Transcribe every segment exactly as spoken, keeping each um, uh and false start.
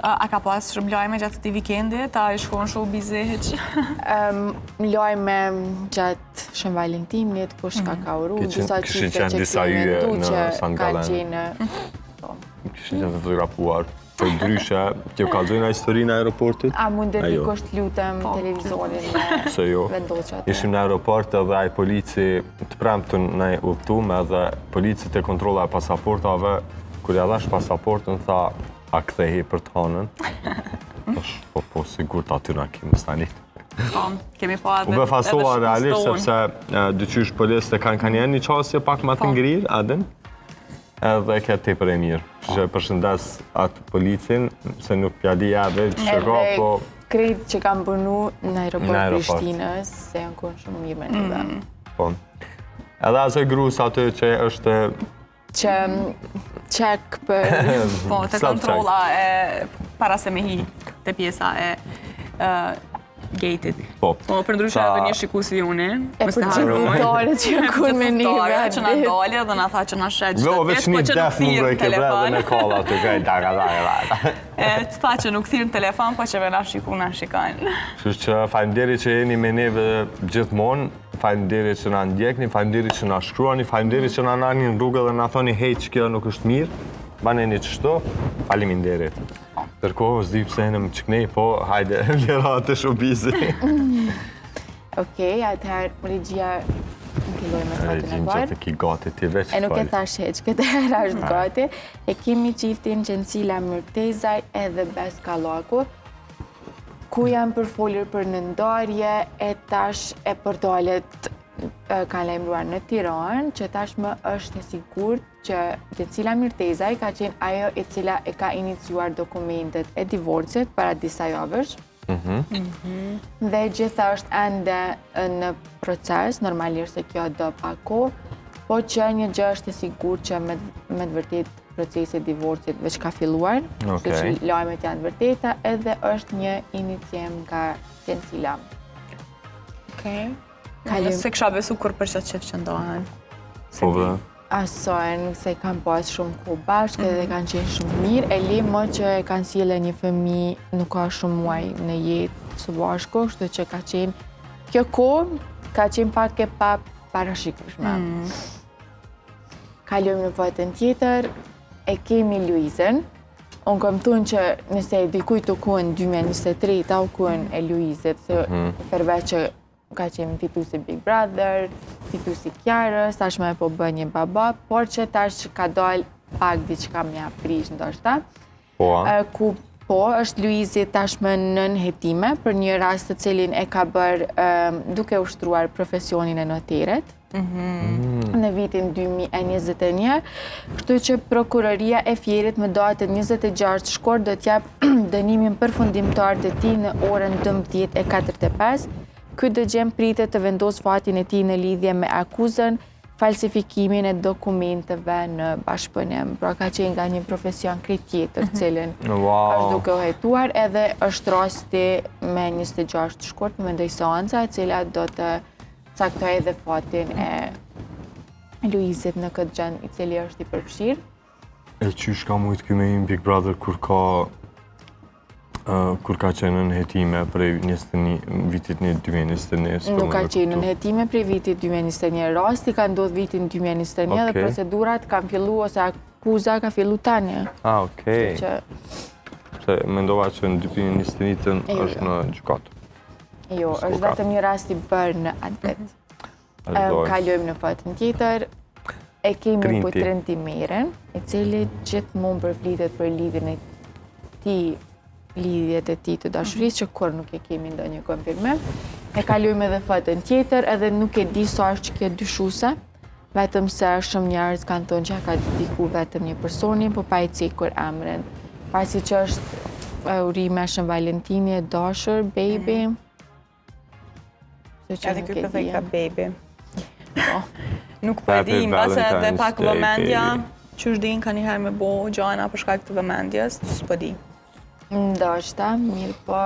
A ka pas shumë lajme gjatë këtij vikendi, ta i shkon showbizi hiç? Lajme gjatë Shën Valentinit, kush ka ka uru, disa çifte që disa yje në San Galen. Kishin qenë të fotografuar. Për ndryshe, kjo kalzojnë a historinë e aeroportit? A mundet një kështë lutem televizorin me vendoqat? Ishim në aeroport edhe ai polici të premtën në udhëtum edhe polici të kontrolla e pasaportave, kur ja dhash pasaportën, tha, a kthehi për të hanën? Po, po, sigur të aty na kemi stanit. Po, kemi pa edhe... U befasova realisht, sepse dyqysh policët e kanë kanë jenë një qasje pak më të ngrirë, adin? Edhe këtë te për e mirë. Që përshëndes atë policin, se nuk pjadi edhe që shëka, po... Krejt që kam punu në aeroport Prishtinës, se janë konë shumë mirë me në dhe. Po. Edhe asë grus aty që është... Që qek për... Po, të kontrola e... para se me hi të pjesa e... gate-it. Po. Po, për ndryshe edhe një shikusi unë. E për gjithëtare që janë kun me një vetë. Që na doli dhe na tha që na shet qëtë veç një def më vrej ke bre dhe me kolla të kaj daga daga daga. E të tha që nuk thirën telefon, po që me na shiku na shikajnë. Kështu që faleminderit që jeni me neve gjithmonë, faleminderit që na ndjekni, faleminderit që na shkruani, faleminderit që na nani në rrugë dhe na thoni hej që kjo nuk është mirë, baneni qështu, faleminderit. Tërkohë, s'di pëse në më qëknej, po, hajde, lera të shubizi. Okej, atëherë, regjia në filloj me fotën e Regjin që parë. të ki gati ti veç E nuk e thash heq, këtë herë është gati. E kemi qiftin Gjencila Myrtezaj edhe Bes Kallaku, ku janë përfolur për në ndarje e tash e përdalet kanë lajmëruar në Tiranë, që tashmë është e sigurt që Gjencila Myrtezaj ka qenë ajo e cila e ka iniciuar dokumentet e divorcit para disa javësh. Dhe gjitha është ende në proces, normalisht se kjo do pak kohë, po që një gjë është e sigurt që me të vërtet procesi i divorcit veç ka filluar, kështu që lajmet janë të vërteta, edhe është një iniciem nga Gjencila. Okej. Se kësha besu kur për qatë qef që ndohen. Po vë. Asojnë, se kanë pas shumë kohë bashkë edhe kanë qenë shumë mirë. E li më që e kanë sjellë një fëmi nuk ka shumë muaj në jetë së bashku, kështu që ka qenë... Kjo kohë ka qenë pak e pa parashikueshme. Kalojmë në fotën tjetër, e kemi Luizën. Unë kam thunë që nëse dikujt u kuën dy mijë e njëzet e tre, ta u kuën e Luizit, se përveç që ka qenë fitusi Big Brother, fitusi Kiarës, tashme po bë një baba, por që tash ka dalë pak diçka me aprish ndoshta. Po, ku po, është Luizi tashme nën hetime për një rast të cilin e ka bërë duke ushtruar profesionin e noteret në vitin dy mijë e njëzet e një, kështu që prokuroria e Fierit më datën njëzet e gjashtë shkort do t'jap dënimin përfundimtar të tij në orën dymbëdhjetë e katërdhjetë e pesë. Ky dëgjem pritet të vendos fatin e tij në lidhje me akuzën falsifikimin e dokumenteve në bashkëpunim. Pra ka qenë nga një profesion krejt tjetër, cilin është duke u hetuar, edhe është rasti me njëzet e gjashtë shkurt, më mendoj seanca, e cila do të caktoj edhe fatin e Luizit në këtë gjend i cili është i përfshirë. E qysh ka mujtë ky me him Big Brother kur ka kur ka qenë në hetime prej vitit një dy mijë e njëzet e një? Nuk ka qenë në hetime prej vitit dy mijë e njëzet e një. Rasti ka ndodhur vitin dy mijë e njëzet e një dhe procedurat kanë fillu ose akuza ka fillu tani. Ah, okej. Se mendova që në dy mijë e njëzet e një është në gjykatë. Jo, është vetëm një rast i bërë në atë vit. Kalojmë në fotën tjetër. E kemi Putrin Timerin, i cili gjithmonë përflitet për lidhjen e tij, lidhjet e tij të dashurisë, që kur nuk e kemi ndonjë konfirmim. E kalojmë edhe fotën tjetër, edhe nuk e di sa është që kjo dyshuese, vetëm se shumë njerëz kanë thonë që ka diku vetëm një personi, po pa i cekur emrin. Pasi që është urime Shën Valentini e dashur, baby. Edhe ky ka thënë ka baby. Nuk po e di, mbase edhe pak vëmendja, që është din ka njëherë me bo gjana për shkak të vëmendjes, s'po di. Ndoshta, mirë po...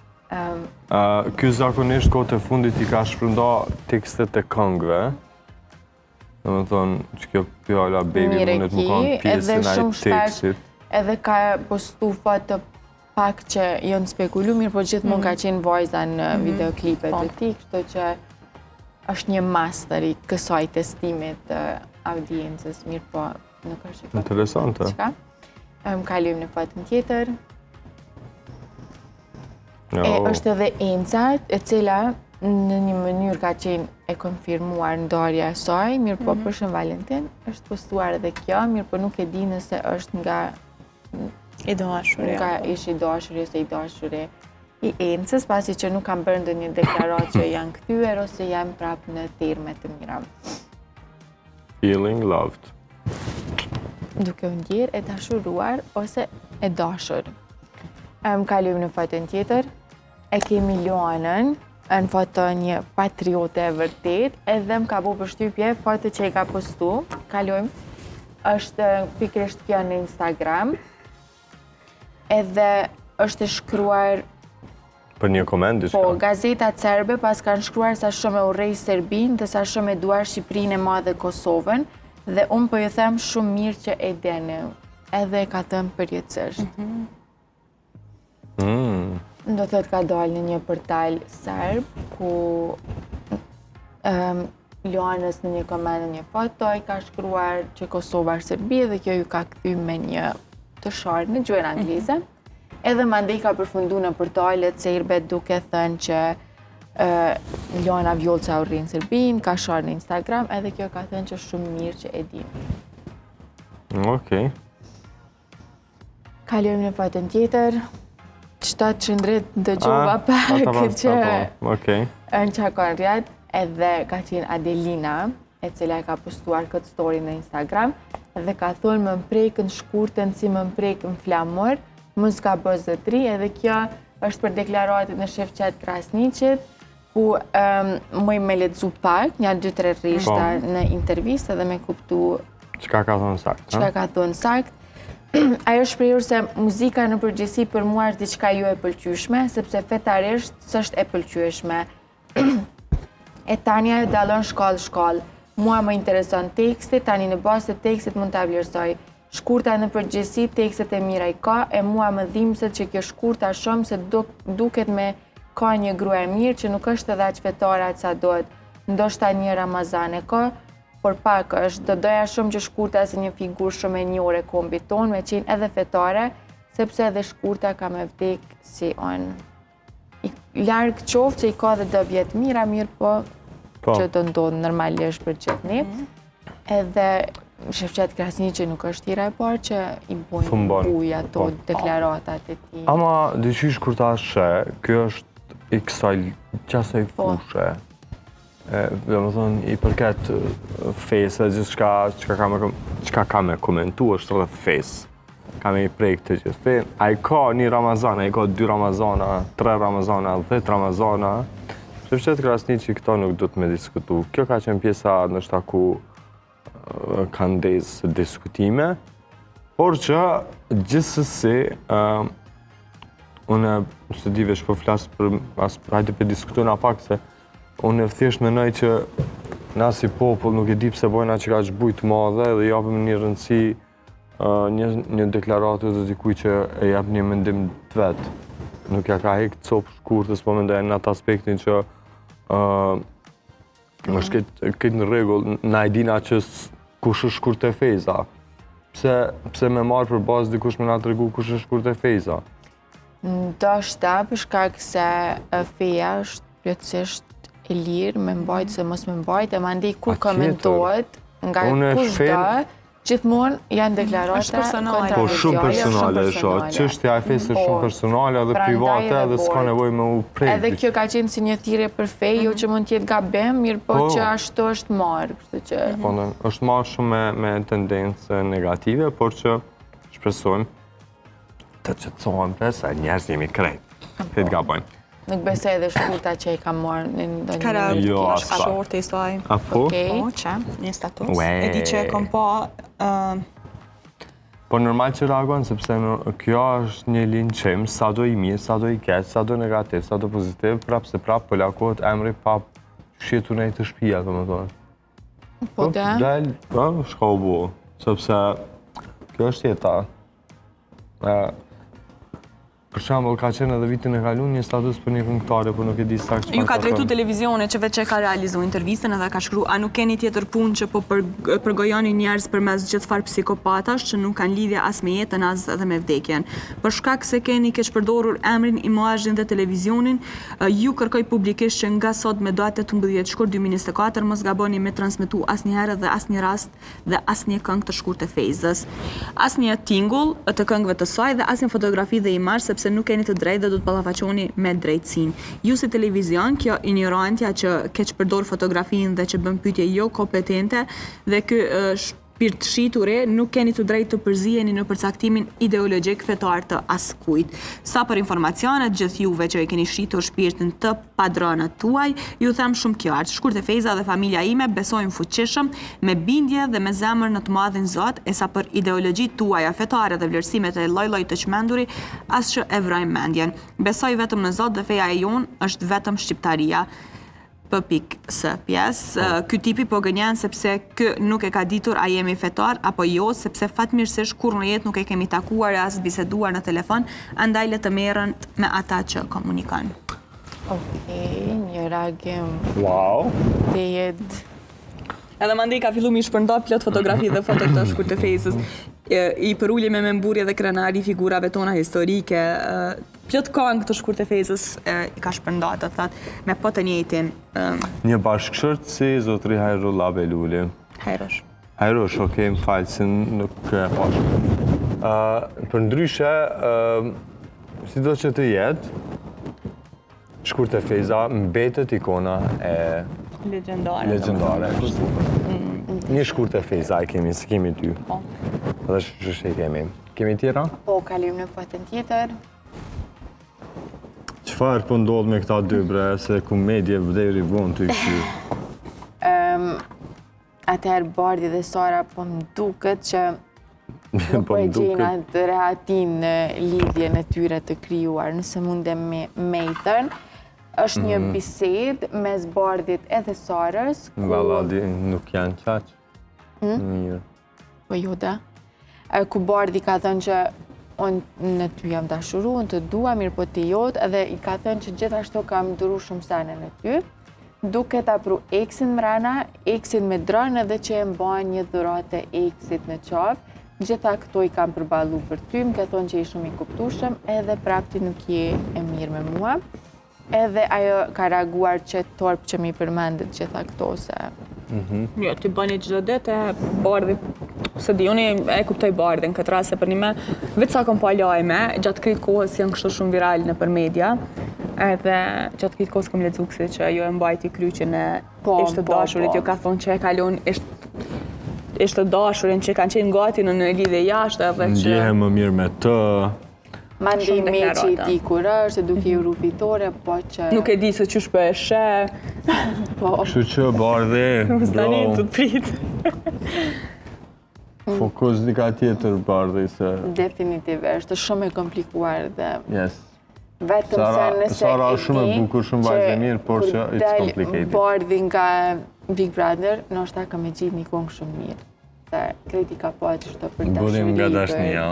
Ky zakonisht kohët e fundit i ka shpërnda tekstet e këngëve. Dhe më thonë që kjo fjalla baby mundet më kanë pjesën e tekstit. Edhe ka postu foto pak që janë spekulu, mirë po gjithmonë ka qenë vajza në videoklipet e tij, kështu që është një master i kësaj testimit të audiencës, mirë po nuk është e Interesante. Çka? Më kalojmë në fotën tjetër. E është edhe Enca, e cila në një mënyrë ka qenë e konfirmuar ndarja e saj, mirë po për Shën Valentin, është postuar edhe kjo, mirë po nuk e di nëse është nga i dashuri. Nga ish i dashuri ose i dashuri i Encës, pasi që nuk kam bërë ndonjë deklaratë që janë kthyer ose janë prapë në terme të mira. Feeling loved. Duke u ndjerë e dashuruar ose e dashur. Më kalojmë në fotën tjetër. E kemi Luanën, në foto një patriote e vërtet, edhe më ka bo përshtypje foto që i ka postu, kalojmë, është pikërisht kjo në Instagram, edhe është shkruar për një koment, diçka? Po, gazetat serbe pas kanë shkruar sa shumë e urrej Serbinë, dhe sa shumë e duar Shqipërinë e madhe Kosovën, dhe unë po ju them shumë mirë që e deni, edhe e ka thënë përjetësisht. Mm. Do thot ka dalë në një portal serb, ku um, Luanës në një koment në një foto i ka shkruar që Kosova është Serbi dhe kjo ju ka kthy me një të sharë në gjuhën angleze. Edhe mandej ka përfundu në portalet serbe duke thënë që uh, Luana Vjolca urrin Serbinë, ka sharë në Instagram, edhe kjo ka thënë që shumë mirë që e di. Okej. Kalojmë në fotën tjetër. Qëta të shëndrit dëgjova pak që në qakon rjat, edhe ka qenë Adelina, e cila ka postuar këtë story në Instagram, edhe ka thonë më mprejkën shkurtën si më mprejkën flamur, më s'ka bës zëtri, edhe kjo është për deklaratit në Shevqet Krasniqit, ku më i me ledzu pak, një dy tre rishta në intervistë edhe me kuptu Qka ka thonë sakt? Qka ka thonë sakt. Ajo shprehur se muzika në përgjithësi për mua është diçka jo e pëlqyeshme, sepse fetarisht s'është e pëlqyeshme. E tani ajo dallon shkallë shkallë. Mua më intereson teksti, tani në bazë të tekstit mund ta vlerësoj. Shkurta në përgjithësi tekstet e mira i ka, e mua më dhimbset që kjo shkurta shumë se duket me ka një grua e mirë që nuk është edhe aq fetare aq sa duhet. Ndoshta një Ramazan e ka, por pak është, do doja shumë që shkurta si një figurë shumë e njohur e kombit tonë me qenë edhe fetare, sepse edhe shkurta ka me vdek si on. Larg qoftë që i ka dhe dobje të mira, mirë po që do ndodhë normalisht për gjithë ne. Edhe Shevqet Krasniqi nuk është tira e parë që i bojnë buj ato deklaratat e tij. Ama dyqysh kur ta shë, kjo është i kësaj qasaj fushë. Dhe më thonë, i përket fejse, gjithë qka ka me komentu është rrëth fejse. Ka me i prej këtë gjithë fejse. A i ka një Ramazana, a i ka dy Ramazana, tre Ramazana, dhjetë Ramazana. Shevqet Krasniqi këto nuk du të me diskutu. Kjo ka qenë pjesa nështë ku kanë ndezë diskutime. Por që gjithësësi, unë së di vesh po flasë për, hajde për diskutu nga pak se unë e thjesht menoj që na si popull nuk e di pse bojna që ka që bujt madhe dhe japim një rëndësi një deklaratë dhe dikuj që e jap një mendim të vetë. Nuk ja ka hek copë shkurtës, po mendoj në atë aspektin që është këtë në regull, na e dina që kush është shkurt e fejza. Pse me marë për bazë dikush me nga të regu kush është shkurt e fejza? Ndoshta për shkak se feja është plotësisht e lirë me mbajtë se mos me mbajtë, e ma ndi kur komentohet nga kushda, gjithmonë janë deklarata kontra Po shumë personale e shoh, çështja e fesë është shumë personale dhe private dhe s'ka nevojë me u prejtë. Edhe kjo ka qenë si një thirrje për fe, jo që mund të jetë gabim, mirë po që ashtu është marrë, kështu që Po, është marrë shumë me tendencë negative, por që shpresojmë të qetësohen se njerëz jemi krejt. Këtë gabojnë. Nuk besoj edhe shkurta që i ka marrë në ndonjë. Kara është shorti i saj. Apo? Po, që, një status. E di që kom po... Po normal që reagon, sepse kjo është një linqim, sa do i mirë, sa do i keq, sa do negativ, sa do pozitiv, prap se prap po lakohet emri pa shjetu nej të shpia, të më thonë. Po da? Del, shka u bo, sepse kjo është jeta. Për shembull, ka qenë edhe vitin e kaluar një status për një këngëtare, por nuk e di saktë çfarë. Ju ka drejtu televizione që veç e ka realizu intervistën edhe ka shkru, a nuk keni tjetër punë që po përgojoni njerëz përmes gjithfar psikopatash që nuk kanë lidhje as me jetën as edhe me vdekjen. Për shkak se keni keq përdorur emrin, imazhin dhe televizionin, ju kërkoj publikisht që nga sot me datë tetëmbëdhjetë shkurt dy mijë e njëzet e katër mos gaboni me transmetu asnjëherë dhe asnjë rast dhe asnjë këngë të shkurtë të Fejzës. Asnjë tingull të këngëve të saj dhe asnjë fotografi dhe imazh sepse nuk keni të drejtë dhe do të ballafaqoni me drejtësinë. Ju si televizion, kjo ignorantja që keq përdor fotografinë dhe që bën pyetje jo kompetente dhe ky shpirt shituri, nuk keni të drejtë të përziheni në përcaktimin ideologjik fetar të askujt. Sa për informacionet, gjithë juve që e keni shitur shpirtin të padronët tuaj, ju them shumë qartë. Shkurt e Fejza dhe familja ime besojnë fuqishëm, me bindje dhe me zemër në të madhin Zot, e sa për ideologjit tuaja fetare dhe vlerësimet e lloj-lloj të çmenduri, as që e vrojnë mendjen. Besoj vetëm në Zot dhe feja e jon është vetëm shqiptaria. Për pikë së pjesë, ky tipi po gënjen sepse kë nuk e ka ditur a jemi fetar apo jo, sepse fatmirësisht kur në jetë nuk e kemi takuar as biseduar në telefon, andaj le të merren me ata që komunikojnë. Okej, një reagim. Wow. Të jetë. Edhe mandej ka fillu mi shpërnda plot fotografi dhe foto të shkurt të Fejzës. I përulje me memburje dhe krenari figurave tona historike. Plot këngë të shkurt të Fejzës i ka shpërnda, të thatë, me po të njëjtin. Një bashkëshort si zotri Hajrulla Beluli. Hajrosh. Hajrosh, okej, më falë, si nuk e pashë. Për ndryshe, si do që të jetë, shkurt e Fejza mbetet ikona e Legendare. Legendare. Një shkurt e Fejza e kemi, se kemi ty. Po. Dhe shështë e kemi. Kemi tjera? Po, kalim në fotën tjetër. Qëfar po ndodhë me këta dy bre, se komedje vderi vonë të i kështu? Atëherë Bardhi dhe Sara po më duket që nuk po e gjejnë atë rehatin në lidhje në tyre të krijuar, nëse mundem me mejtën. Është një bised mes Bardhit edhe Sarës. Valadi nuk janë qaqë. Mirë. Po jo da. Ku Bardhi ka thënë që unë në ty jam dashuru, unë të dua, mirë po të jotë, edhe i ka thënë që gjithashtu kam duru shumë sene në ty. Duke ta pru eksin mrena, eksin me dronë edhe që e mbajnë një dhurate eksit në qafë. Gjitha këto i kam përballu për ty, më ke thonë që i shumë i kuptushëm, edhe prapti nuk je e mirë me mua. Edhe ajo ka reaguar që torp që mi përmendet gjitha këto se... Jo, ti bëni gjithë dete, Bardhi, se di, unë e kuptoj Bardhin këtë rast, se për një me, vetë sa kom pa lajme, gjatë këtë kohës janë kështu shumë viral në për media, edhe gjatë këtë kohës kom lexuar kësi që jo e mbajti kryqin e ishte dashurit, jo ka thonë që e kalon ishte dashurin që kanë qenë gati në në lidhje jashtë, edhe që... Ndjehe më mirë me të... Mandi me që i ti kur është, duke i ru fitore, po që... Nuk e di se qysh për e shë... Kështu që, Bardhi, Stani të të pritë. Fokus dika tjetër, Bardhi, se... Definitivisht, është shumë e komplikuar dhe... Yes. Vetëm se nëse Sara është shumë e bukur, shumë vajzë e mirë, por që it's complicated. Bardhi nga Big Brother, në është ta ka me gjitë një kongë shumë mirë. Se kritika po që shto për dashuri. Burim nga dashnia.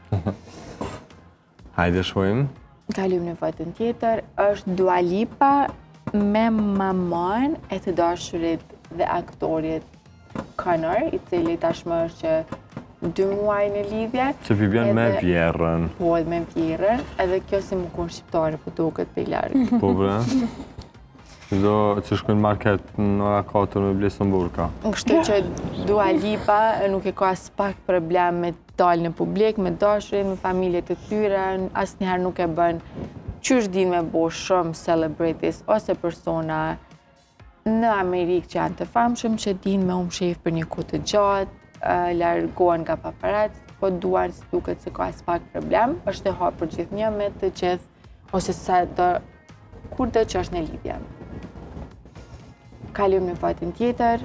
Hajde shojmë. Kalim në fotën tjetër, është Dua Lipa me mamon e të dashurit dhe aktorit Conor, i cili tashmë është që dy muaj në lidhje. Që vjen me vjerën. Po, edhe me vjerën, edhe kjo si më kun shqiptare, po duket për i largë. Po, bre. Do që shkojnë market në ora katër me blesën burka. Kështu që Dua Lipa nuk e ka as pak problem me dalë në publik, me dashurin, me familje të tyre, asnjëherë nuk e bën qysh din me bo shumë celebrities ose persona në Amerikë që janë të famshëm, që din me umë shef për një kohë të gjatë, largohen nga paparazzi, po duan si duket se ka as pak problem, është e hapur gjithnjë me të gjithë, ose sa do kur do që është në lidhje. Kalim në fotën tjetër,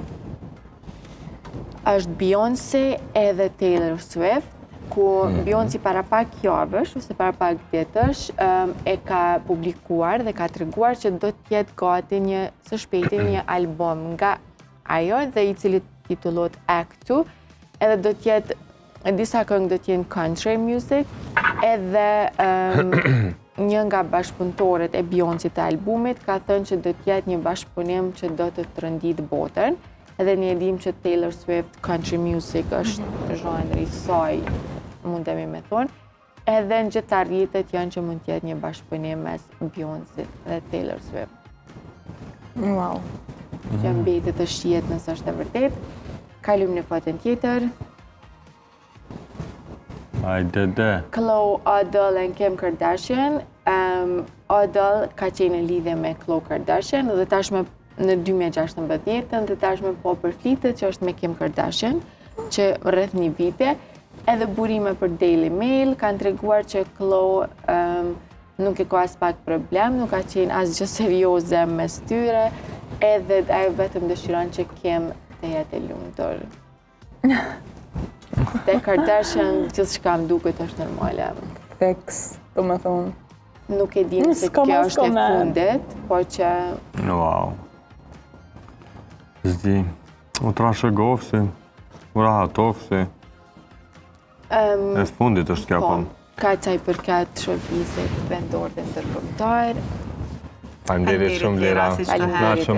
është Beyoncé edhe Taylor Swift, ku Beyoncé para pak javësh, ose para pak ditësh, e ka publikuar dhe ka treguar që do t'jetë gati një së shpejti një album nga ajo dhe i cili titullohet Act two, edhe do t'jetë disa këngë do t'jenë country music, edhe um, një nga bashkëpunëtorët e Beyoncé të albumit ka thënë që do t'jetë një bashkëpunim që do të trëndit botën, edhe ne e dim që Taylor Swift country music është zhanri i saj, mundemi me thonë, edhe në gjitha rritet janë që mund t'jetë një bashkëpunim mes Beyoncé dhe Taylor Swift. Wow. Që mbetet të shihet nësë është e vërtet. Kalojmë në fotën tjetër. Hajde dhe. Khloe, Adele and Kim Kardashian. Um, Adele ka qenë në lidhje me Khloe Kardashian dhe tashme në dy mijë e gjashtëmbëdhjetë dhe tashme po përflitet që është me Kim Kardashian, që rreth një vite. Edhe burime për Daily Mail kanë treguar që Khloe um, nuk e ka as pak problem, nuk ka qenë asgjë serioze mes tyre, edhe ajo vetëm dëshiron që Kim të jetë e lumtur. Te Kardashian gjithçka më duket është normale. Fix, do me thonë. Nuk e dim se kjo është e fundit, por që... Wow. Zdi, u trashë gofsi, u rahatofsi. Um, e fundit është kjo po, pëm. ka qaj përkat shërbisit vendor dhe ndërkombëtar. Faleminderit shumë Lera. Faleminderit.